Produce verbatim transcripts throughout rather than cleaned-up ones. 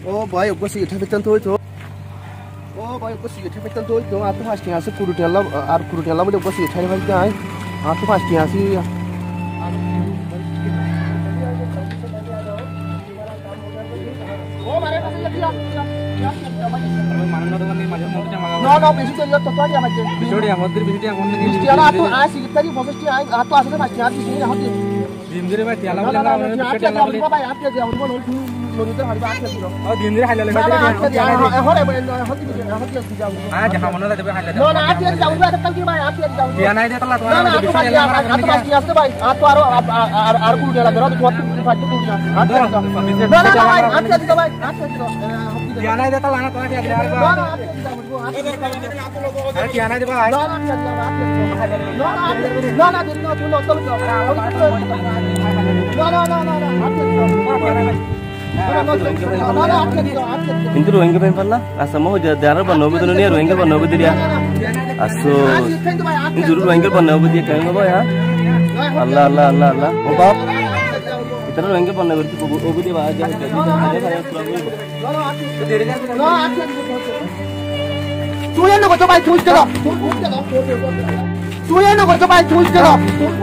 Oh boy, aku sih itu betul tuh itu. Oh boy, aku sih itu betul tuh itu. Aku pasti ngasih kudu dalam, ar kudu dalam udah aku sih cari lagi kan. Aku pasti ngasih. Oh mana masih lagi ya? No no, besok dia tuh aja macam. Besok dia ngotir, besok dia ngotir. Dia lah aku asih kita di fokus dia, aku asal pasti ngasih sini hati. Dimdiri baik tiada lagi lah, besok dia lagi. Apa ya? Apa dia? Aku mau nol nol itu hari bahagia sih. Oh dimdiri halal lagi. Apa dia? Hore hati dia, hati dia jauh. Ah jangan mana tadi halal. No no, hati dia jauh. Ada tangki baik, hati dia jauh. Dia naik dia telat. No no, aku pasti aku pasti ngasih baik. Aku aru aru kudu dia lagi. Aku tuh waktu pasti kudu dia. Hati dia. No no, baik. Hati dia baik. Hati dia. Dia naik dia telat. Anak dia dia harga. No no, hati dia jauh. Hati dia jauh. Hari dia naik dia baik. No no, hati dia jauh. No no, no no, dia no tu no tu tu. No no no no, hati dia jauh. Intu rohingya pempal lah, asal jadi darah panobu tu ni rohingya panobu tu dia, aso, ini juru rohingya panobu dia kaya apa ya? Allah Allah Allah Allah, oh bap, kita rohingya panobu tu obu dia bahagia, jadi ada saya problem. Suya nak coba cuci dah, suya nak coba cuci dah,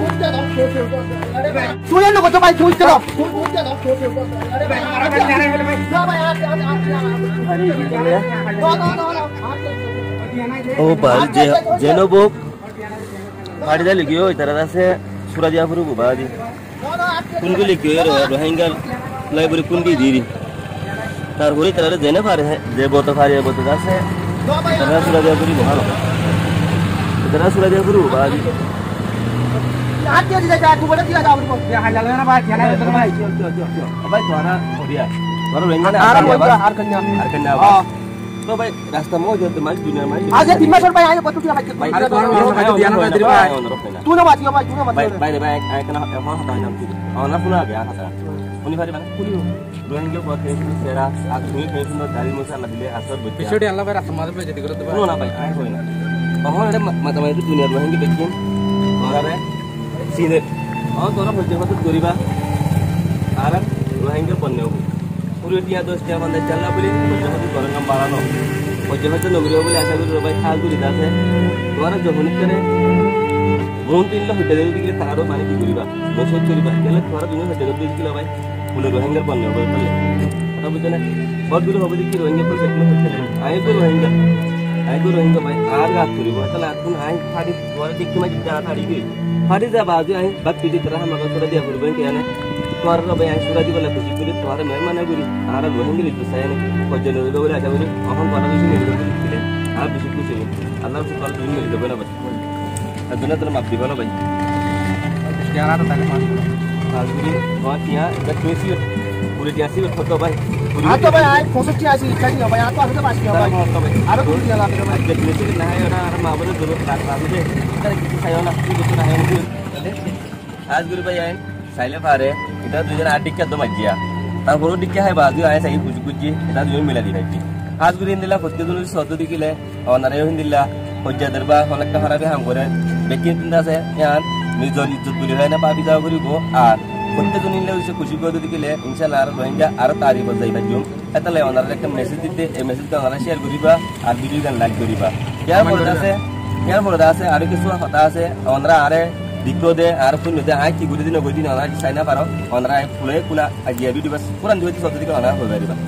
suya nak coba cuci dah. Oh bal jenobok, hari dah lagi oh, itara dah se Surajapur bu bahadi, kunci lagi oh, rohingya library kunci diri, tar huri itara dah jenab hari jebot hari jebot dah se, itara Surajapur bu halo, itara Surajapur bu bahadi. Hati dia jatuh, boleh tidak jauh. Dia halal mana baik, dia naik betul baik. Apa itu orang dia? Orang rohingya ni Arab apa? orang Arkenya. Arkenya apa? So baik, rasta mau jadi mas dunia mas. Aja timah sampai ayo betul dia macam. Baik, Ada orang orang ada dia nak jadi baik. Tu nama dia baik, tu nama Baik, dia. baik, baik. Saya kena apa hata jam tu. Awak nak pulang ya hata. Puni hari mana? Puni. Rohingya buat kerja sera. Aku ni kerja tu dari musa nak beli asal betul. Besok dia Allah beras semua tu jadi kalau tu. Puni nak baik, ayo kau nak. Awak ada macam itu dunia rohingya bikin. Orang ada sini. Awak orang kerja tu goriba. Alam rohingya pun ni. Puri dia dos dia mana jalan beli, kerja tu orang gambaran no. Kerja tu nugri beli asal tu baik hal tu tidak se. Orang jauh ni kere. Mungkin lah hotel itu kita taruh mana di goriba. Masuk goriba. Kalau orang dunia hotel itu kita baik. Puri rohingya pun ni. Apa betul ni? Baru dulu apa dikira rohingya pun sekian hotel. Ayo tu rohingya. Ayo tu rohingya baik. Arga goriba. Kalau aku ayo hari orang dikira macam jalan hari ini. Hari dah baju ayo. Bak pilih terah makan surat dia goriba yang kian. Tuar lo bayar surat di bawah kucing kulit tuar memang mana guru, arah rohingya itu saya ni, kerja ni dulu ada guru, orang tuar itu sini dulu kulit, arah bisik kucing, Allah tu kalau dunia itu benar betul, dunia tu nak beli mana bayi, Sejarah tu tadi mas. kalau guru, orang dia, kat Mesir, kulit dia sih foto bayi, Atau baik, fokus dia sih, jadi apa yang atau ada pasti baik. Ada tu dia lah, kat Mesir nah orang orang mau betul dulu kat sana je, kita kita saya nak itu nah yang itu, आज guru bayi, saya lepas kita tu jangan adik kita macam tar baru dikya hai baju ayah saya kucu kuci kita tu jangan mila di lagi. आज guru ini lah foto dulu suatu dikile, orang narayu ini lah kerja terba, orang nak harapi ham gore, bikin tindak saya, yang mizori itu dulu hai na papi jauh guru go, ah foto tu ini lah usia kucu kucu dikile, insyaallah arah rohingya arah tarik berdaya baju, itu lah orang narayu kan message itu, message tu orang share guru ba, ar video kan like guru ba. Kya bola se, kya bola se, arah kisah kata se, orang narayu Dikro de, arah pun ada, ay kiguri di nogodi na orang China paro, orang ay pulai pula aja video bas, kurang dua tu satu tiga orang boleh riba.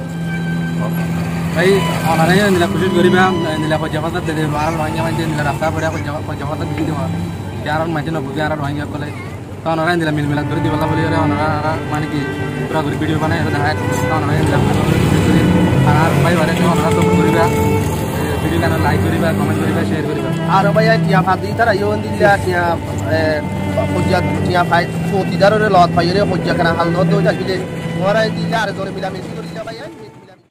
Baik, orang ni nilai khusus goriba, nilai pejabat tu dari orang rohingya macam nilai rafta pada pejabat pejabat tu begitu mah. Jangan macam nak bukan orang rohingya kalau, kalau orang nilai mil milat gori di bawah boleh orang orang mana ki, pura gori video mana itu dah, kalau orang nilai gori, orang baik orang tu orang tu goriba. Video kan like goriba, comment goriba, share goriba. Arab ya tiap hari itu ada yang dia tiap kerja tiap hari so tidak ada lot, payah kerja kerana hal itu jadi orang tidak ada orang bilang mesti kerja bayar.